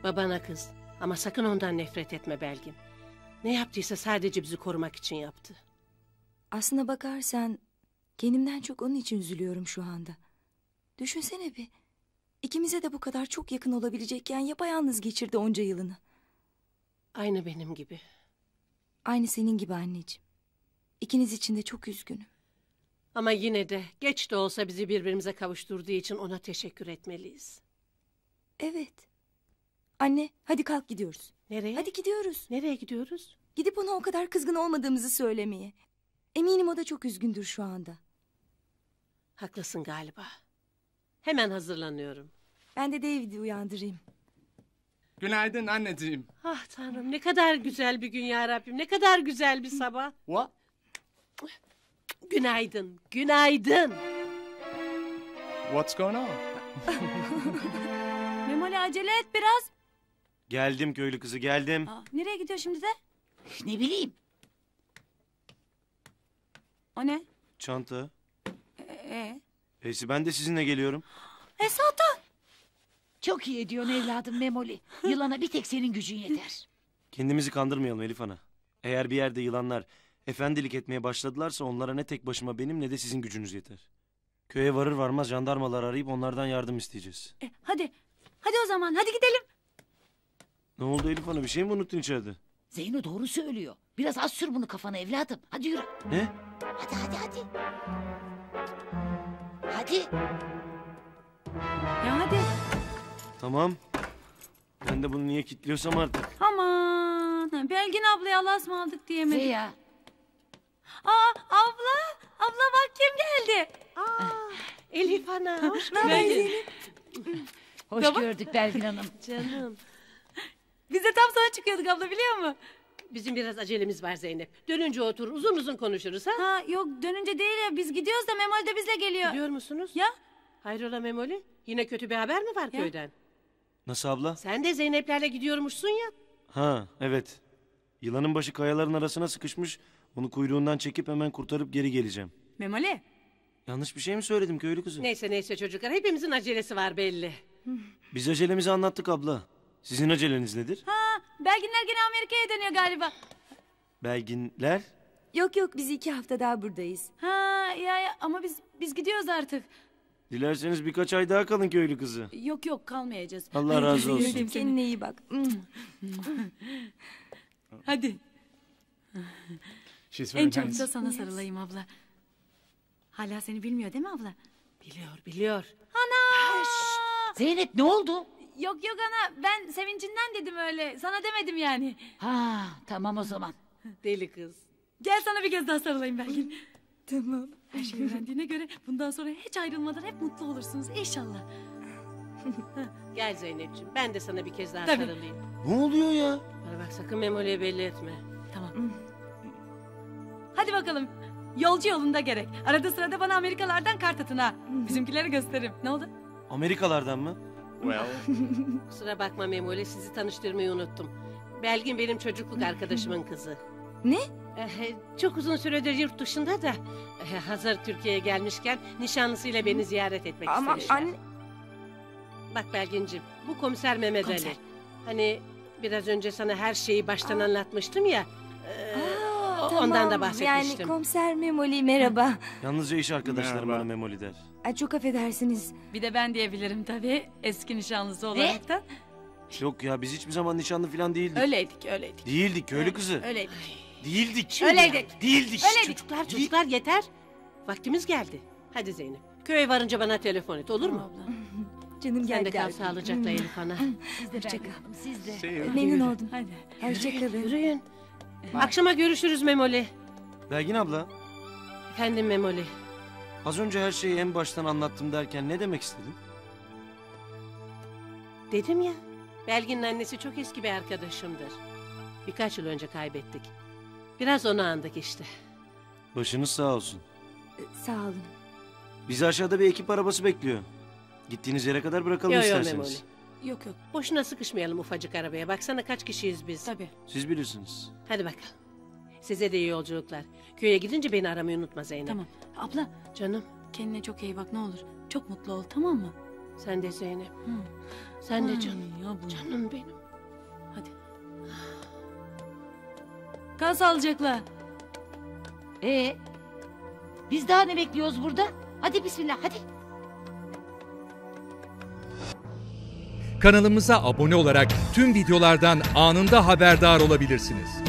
Babana kız. Ama sakın ondan nefret etme Belgin. Ne yaptıysa sadece bizi korumak için yaptı. Aslına bakarsan kendimden çok onun için üzülüyorum şu anda. Düşünsene bir. İkimize de bu kadar çok yakın olabilecekken yapayalnız geçirdi onca yılını. Aynı benim gibi. Aynı senin gibi anneciğim. İkiniz için de çok üzgünüm. Ama yine de geç de olsa bizi birbirimize kavuşturduğu için ona teşekkür etmeliyiz. Evet. Anne hadi kalk gidiyoruz. Nereye? Hadi gidiyoruz. Nereye gidiyoruz? Gidip ona o kadar kızgın olmadığımızı söylemeye. Eminim o da çok üzgündür şu anda. Haklısın galiba. Hemen hazırlanıyorum. Ben de David'i uyandırayım. Günaydın anneciğim. Ah Tanrım ne kadar güzel bir gün ya Rabbim. Ne kadar güzel bir sabah. What? Günaydın, günaydın. What's going on? Memoli acele et biraz. Geldim köylü kızı geldim. Nereye gidiyor şimdi de? Ne bileyim. O ne? Çanta. Ee? Ben de sizinle geliyorum. Esat'a. Çok iyi ediyorsun evladım Memoli. Yılana bir tek senin gücün yeter. Kendimizi kandırmayalım Elif Ana. Eğer bir yerde yılanlar efendilik etmeye başladılarsa onlara ne tek başıma benim ne de sizin gücünüz yeter. Köye varır varmaz jandarmalar arayıp onlardan yardım isteyeceğiz. Hadi. Hadi o zaman hadi gidelim. Ne oldu Elif Ana, bir şey mi unuttun içeride? Zeyno doğru söylüyor. Biraz az sür bunu kafana evladım. Hadi yürü. Ne? Hadi. Hadi. Ya hadi. Tamam. Ben de bunu niye kilitliyorsam artık. Aman. Belgin ablaya Allah'a ısmarladık diyemedim. Zeya. Abla. Abla bak kim geldi. Elif Ana hoş geldin. Geldin. Hoş gördük Belgin Hanım. Canım. Biz de tam sana çıkıyorduk abla biliyor musun? Bizim biraz acelemiz var Zeynep. Dönünce otur uzun uzun konuşuruz ha. Yok dönünce değil ya biz gidiyoruz da Memoli de bizle geliyor. Gidiyor musunuz? Ya. Hayrola Memoli? Yine kötü bir haber mi var köyden? Nasıl abla? Sen de Zeynep'lerle gidiyormuşsun ya. Ha evet. Yılanın başı kayaların arasına sıkışmış. Onu kuyruğundan çekip hemen kurtarıp geri geleceğim. Memoli. Yanlış bir şey mi söyledim köylü kızı? Neyse çocuklar hepimizin acelesi var belli. Biz acelemizi anlattık abla. Sizin aceleniz nedir? Belginler gene Amerika'ya dönüyor galiba. Belginler? Yok biz 2 hafta daha buradayız. Ya ama biz gidiyoruz artık. Dilerseniz birkaç ay daha kalın köylü kızı. Yok kalmayacağız. Allah razı olsun. Seveyim seni. Kendine iyi bak. Hadi. She's very En çok nice. da sana sarılayım abla. Hala seni bilmiyor değil mi abla? Biliyor. Ana! Zeynep ne oldu? Yok ana ben sevincinden dedim öyle. Sana demedim yani. Tamam o zaman. Deli kız. Gel sana bir kez daha sarılayım Belgin. Tamam. Her şeyi öğrendiğine göre bundan sonra hiç ayrılmadan hep mutlu olursunuz inşallah. Gel Zeynep'ciğim ben de sana bir kez daha Tabii. sarılayım. Ne oluyor ya? Bana bak sakın Memoli'ye belli etme. Tamam. Hadi bakalım. Yolcu yolunda gerek. Arada sırada bana Amerikalardan kart atın ha. Bizimkileri gösteririm. Ne oldu? Amerikalardan mı? Well, Kusura bakma Memoli sizi tanıştırmayı unuttum. Belgin benim çocukluk arkadaşımın kızı. Ne? Çok uzun süredir yurt dışında da hazır Türkiye'ye gelmişken nişanlısıyla beni ziyaret etmek Ama istemişler. anne... Bak Belginciğim bu komiser Mehmet Komiser. Ali. Hani biraz önce sana her şeyi baştan anlatmıştım ya. Ondan da bahsetmiştim. Yani komiser Memoli merhaba. Yalnızca iş arkadaşlarım Merhaba. bana Memoli der. Çok affedersiniz. Bir de ben diyebilirim tabii. Eski nişanlısı olarak da. Yok ya biz hiçbir zaman nişanlı falan değildik. Öyleydik. Değildik köylü kızı. Öyleydik. Değildik. Öyleydik. Değildik. Çocuklar yeter. Vaktimiz geldi. Hadi Zeynep. Köye varınca bana telefon et olur mu? Abla. Canım Sen gel de kal sağlıcakla Elif Ana. Siz de Belgin Hanım siz de. see you. Memnun oldum. Hadi. Hoşçakalın. Yürüyün. Akşama görüşürüz Memoli. Belgin abla, Efendim Memoli. az önce her şeyi en baştan anlattım derken ne demek istedin? Dedim ya. Belgin'in annesi çok eski bir arkadaşımdır. Birkaç yıl önce kaybettik. Biraz onu andık işte. Başınız sağ olsun. Sağ olun. Bizi aşağıda bir ekip arabası bekliyor. Gittiğiniz yere kadar bırakalım Yo isterseniz. Memoli. Yok. Boşuna sıkışmayalım ufacık arabaya. Baksana kaç kişiyiz biz. Tabii. Siz bilirsiniz. Hadi bakalım. Size de iyi yolculuklar. Köye gidince beni aramayı unutma Zeynep. Tamam. Abla Canım kendine çok iyi bak ne olur. Çok mutlu ol tamam mı? sen de Zeynep. Sen de canım. Ay, abla. Canım benim. Kal sağlıcakla. Biz daha ne bekliyoruz burada? Hadi bismillah hadi. Kanalımıza abone olarak tüm videolardan anında haberdar olabilirsiniz.